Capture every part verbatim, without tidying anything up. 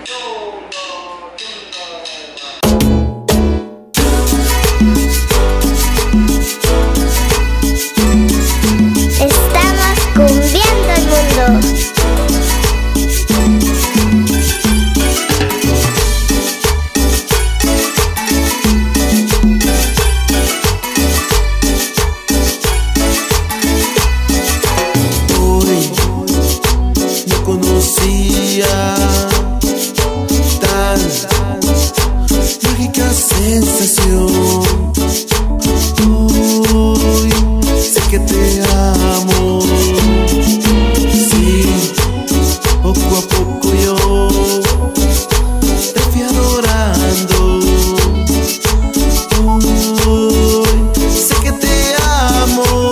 Estamos cumbiendo el mundo. Hoy no conocía tan mágica sensación. Hoy sé que te amo. Sí, poco a poco yo te fui adorando. Hoy sé que te amo.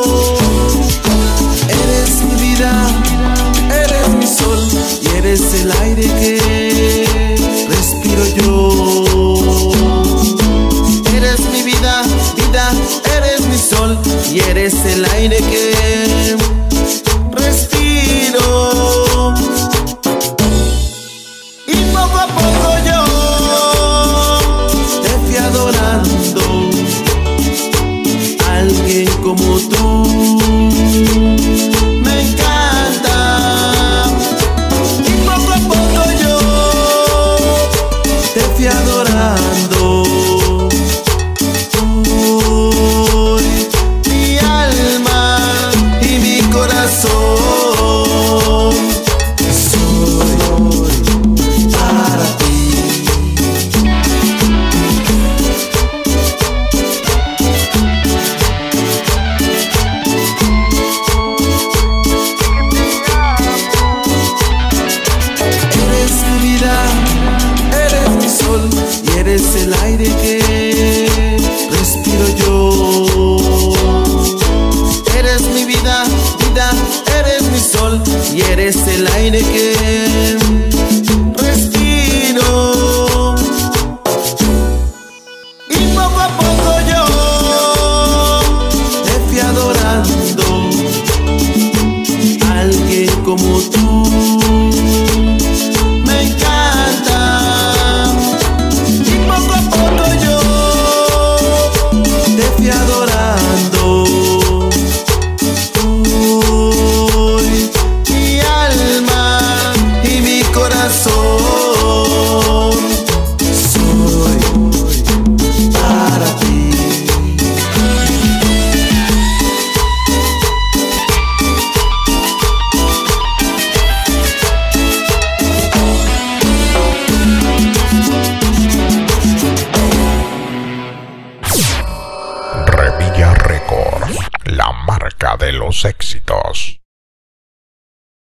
Eres mi vida, eres mi sol y eres el aire que respiro yo. Eres mi vida, vida, eres mi sol y eres el aire que respiro. Y poco a poco yo te fui adorando. Alguien como tú me encanta. Y poco a poco yo te fui adorando. Hoy mi alma y mi corazón soy para ti. Eres mi vida, eres mi sol y eres el aire que respiro yo. Eres mi vida, vida, eres mi sol y eres el aire que respiro. Y poco a poco yo te fui adorando. Alguien como tú me encanta. Y poco a poco yo te fui adorando. Hoy mi alma y mi corazón soy para ti. Revilla Records, la marca de los éxitos.